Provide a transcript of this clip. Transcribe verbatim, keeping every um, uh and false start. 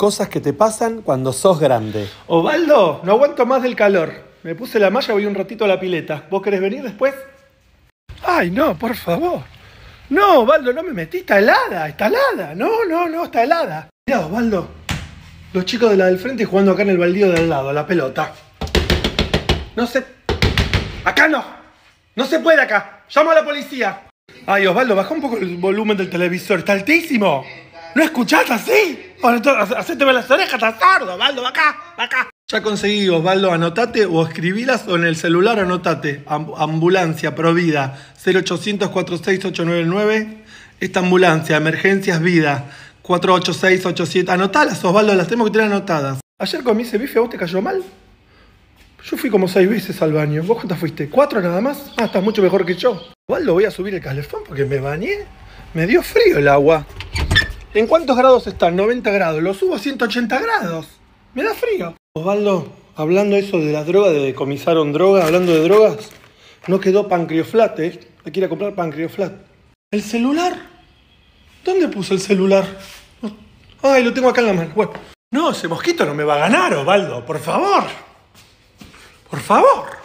cosas que te pasan cuando sos grande. Osvaldo, no aguanto más del calor. Me puse la malla, voy un ratito a la pileta. ¿Vos querés venir después? Ay, no, por favor. No, Osvaldo, no me metí, está helada, está helada. No, no, no, está helada. Mirá, Osvaldo, los chicos de la del frente jugando acá en el baldío del lado, a la pelota. No se... Acá no. No se puede acá. Llamo a la policía. Ay, Osvaldo, baja un poco el volumen del televisor. Está altísimo. ¿No escuchás así? Ahora, entonces, hacete ver las orejas, estás sordo, Osvaldo, va acá, va acá. Ya conseguí, Osvaldo, anotate o escribilas o en el celular anotate. Amb ambulancia, Provida, cero ochocientos, cuarenta y seis, ochocientos noventa y nueve. Esta ambulancia, emergencias, vida, cuatro ocho seis, ocho siete. Anotalas, Osvaldo, las tenemos que tener anotadas. Ayer comí ese bife, ¿a vos te cayó mal? Yo fui como seis veces al baño. ¿Vos cuántas fuiste? ¿Cuatro nada más? Ah, estás mucho mejor que yo. Osvaldo, voy a subir el calefón porque me bañé. Me dio frío el agua. ¿En cuántos grados están? noventa grados. Lo subo a ciento ochenta grados. Me da frío. Osvaldo, hablando eso de las drogas, de decomisaron drogas, hablando de drogas, no quedó Pancreoflat, ¿eh? Hay que ir a comprar Pancreoflat. ¿El celular? ¿Dónde puse el celular? Ay, lo tengo acá en la mano. Bueno. No, ese mosquito no me va a ganar, Osvaldo, por favor. Por favor.